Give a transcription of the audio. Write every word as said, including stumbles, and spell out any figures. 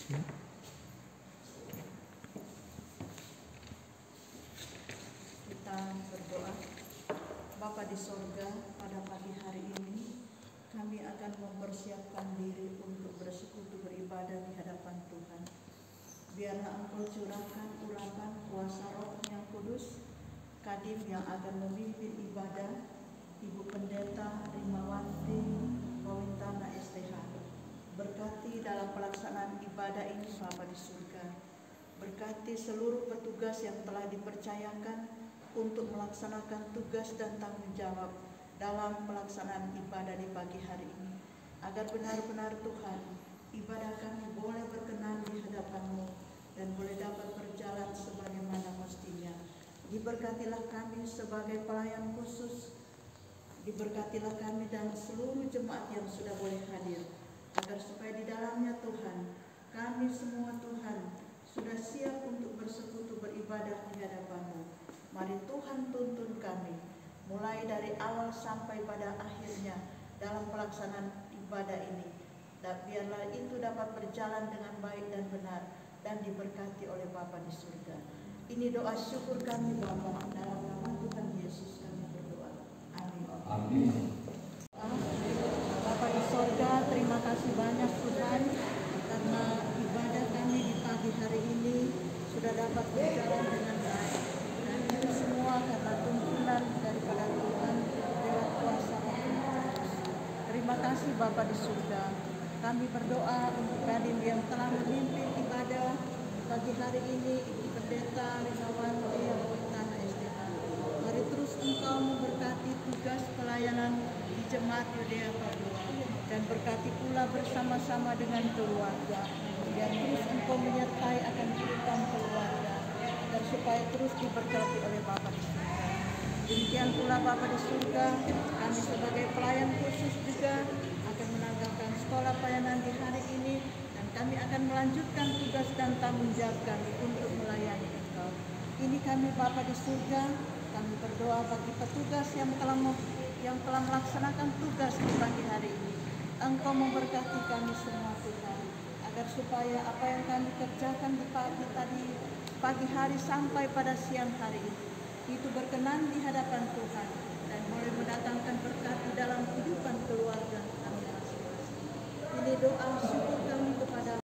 Kita berdoa. Bapa di sorga, pada pagi hari ini kami akan mempersiapkan diri untuk bersekutu beribadah di hadapan Tuhan. Biarlah Engkau curahkan urapan kuasa Roh yang kudus, Kadim yang akan memimpin ibadah, Ibu Pendeta Rimawanti Wawintana S T H. Berkati dalam pelaksanaan ibadah ini Bapa di surga. Berkati seluruh petugas yang telah dipercayakan untuk melaksanakan tugas dan tanggung jawab dalam pelaksanaan ibadah di pagi hari ini. Agar benar-benar Tuhan, ibadah kami boleh berkenan di hadapan-Mu dan boleh dapat berjalan sebagaimana mestinya. Diberkatilah kami sebagai pelayan khusus, diberkatilah kami dan seluruh jemaat yang sudah boleh hadir, agar supaya di dalamnya Tuhan, kami semua Tuhan sudah siap untuk bersekutu beribadah di hadapan-Mu. Mari Tuhan tuntun kami, mulai dari awal sampai pada akhirnya dalam pelaksanaan ibadah ini. Dan biarlah itu dapat berjalan dengan baik dan benar dan diberkati oleh Bapa di surga. Ini doa syukur kami Bapa, dalam nama Tuhan Yesus kami berdoa. Amin. Amin. Bapa di surga, terima kasih banyak Tuhan, karena ibadah kami di pagi hari ini sudah dapat berjalan dengan baik. Dan itu semua karena tuntunan daripada Tuhan lewat kuasa Roh Kudus. Terima kasih Bapa di surga. Kami berdoa untuk Kadim yang telah memimpin ibadah pagi hari ini, Ibu Pendeta Rimawanti Wawintana S T H. Mari terus Engkau memberkati tugas pelayanan di Jemaat Yudea Padua, dan berkati pula bersama-sama dengan keluarga. Biar terus Engkau menyertai akan kehidupan keluarga, dan supaya terus diberkati oleh Bapa di surga. Demikian pula Bapa di surga, kami sebagai pelayan khusus juga akan menanggalkan sekolah pelayanan di hari ini, dan kami akan melanjutkan tugas dan tanggung jawab kami untuk melayani Engkau. Ini kami Bapa di surga, kami berdoa bagi petugas yang telah yang telah melaksanakan tugas di pagi hari ini. Engkau memberkati kami semua Tuhan, agar supaya apa yang kami kerjakan di pagi tadi, pagi hari sampai pada siang hari ini, itu berkenan di hadapan Tuhan dan boleh mendatangkan berkat di dalam kehidupan keluarga kami masing-masing. Ini doa syukur kami kepada